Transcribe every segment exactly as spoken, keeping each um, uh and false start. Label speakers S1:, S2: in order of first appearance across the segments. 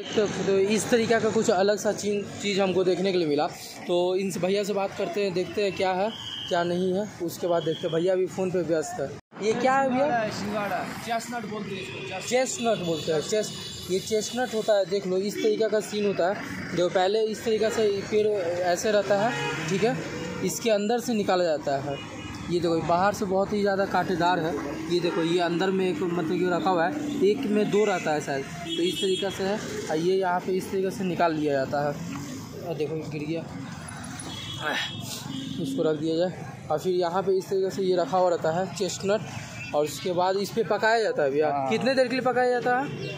S1: तो, तो इस तरीक़ा का कुछ अलग सा चीज़ चीज़ हमको देखने के लिए मिला। तो इन भैया से बात करते हैं, देखते हैं क्या है क्या नहीं है, उसके बाद देखते हैं। भैया अभी फ़ोन पे व्यस्त है। ये क्या है भैया?
S2: सिंगाड़ा चेस्टनट बोलते हैं इसको।
S1: चेस्टनट बोलते हैं। चेस्ट ये चेस्टनट होता है। देख लो इस तरीक़ा का सीन होता है। जो पहले इस तरीक़ा से पेड़ ऐसे रहता है, ठीक है, इसके अंदर से निकाला जाता है। ये देखो बाहर से बहुत ही ज़्यादा कांटेदार है। ये देखो ये अंदर में एक मतलब ये रखा हुआ है, एक में दो रहता है शायद, तो इस तरीक़े से है। और ये यहाँ पे इस तरीक़े से निकाल लिया जाता है। और देखो गिर गया, इसको रख दिया जाए। और फिर यहाँ पे इस तरीक़े से ये रखा हुआ रहता है चेस्टनट। और उसके बाद इस पर पकाया जाता है भैया। कितने देर के लिए पकाया जाता है?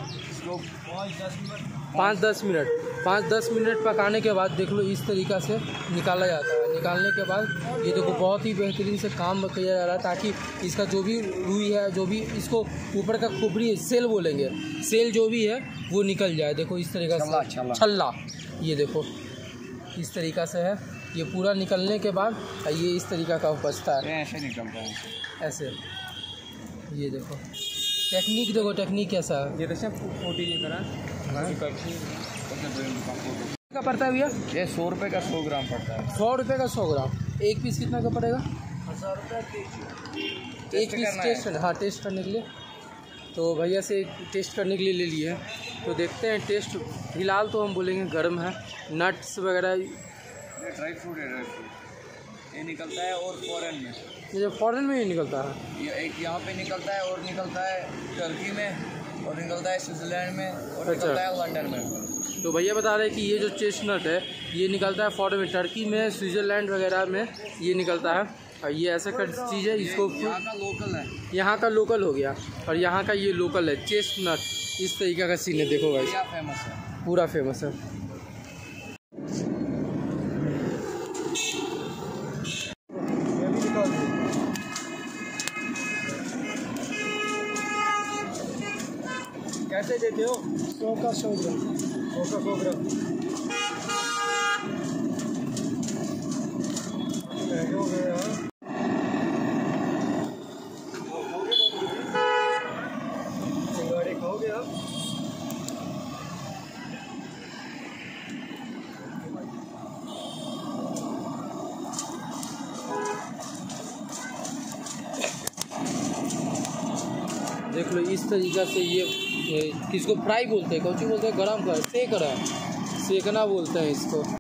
S1: पाँच दस मिनट पाँच दस मिनट पकाने के बाद देख लो इस तरीक़ा से निकाला जाता है। निकालने के बाद ये देखो बहुत ही बेहतरीन से काम किया जा रहा है, ताकि इसका जो भी रुई है, जो भी इसको ऊपर का खोपड़ी सेल बोलेंगे, सेल जो भी है वो निकल जाए। देखो इस तरीक़ा से छल्ला, ये देखो इस तरीक़ा से है। ये पूरा निकलने के बाद ये इस तरीक़ा का बचता है,
S2: ऐसे निकलता है
S1: ऐसे। ये देखो टेक्निक, देखो टेक्निक कैसा है।
S2: ये देखो फोटी की तरह
S1: का पड़ता है भैया?
S2: ये सौ रुपये का सौ ग्राम पड़ता है।
S1: सौ रुपये का सौ ग्राम। एक पीस कितना का पड़ेगा?
S2: हज़ार रुपये
S1: एक पीस टेस्ट, हाँ टेस्ट करने के लिए। तो भैया से टेस्ट करने के लिए ले लिए हैं, तो देखते हैं टेस्ट। फिलहाल तो हम बोलेंगे गर्म है। नट्स वगैरह,
S2: ये ड्राई फ्रूट है, ड्राई फ्रूट ये निकलता है। और फॉरेन में,
S1: ये फॉरेन में ही निकलता है।
S2: ये एक यहाँ पे निकलता है, और निकलता है टर्की में, और निकलता है स्विट्ज़रलैंड में, और
S1: अच्छा।
S2: निकलता है लंदन में।
S1: तो भैया बता रहे हैं कि ये जो चेस्टनट है ये निकलता है फॉरेन में, टर्की में, स्विट्ज़रलैंड वगैरह में ये निकलता है। और ये ऐसा कर चीज़ है, इसको
S2: यहाँ का लोकल है,
S1: यहाँ का लोकल हो गया। और यहाँ का ये लोकल है चेस्टनट। इस तरीके का सीन है। देखो भाई
S2: फेमस है,
S1: पूरा फेमस है।
S2: कैसे देते हो?
S1: सौ का सौ ग्राम,
S2: सौ का सौ ग्राम महंगे हो गए यार। सिंगाड़े खाओगे आप?
S1: देख लो इस तरीक़ा से ये, ये किसको फ्राई बोलते हैं, कौन सी बोलते हैं, गरम कर, सेक रहा है, सेकना बोलते हैं इसको।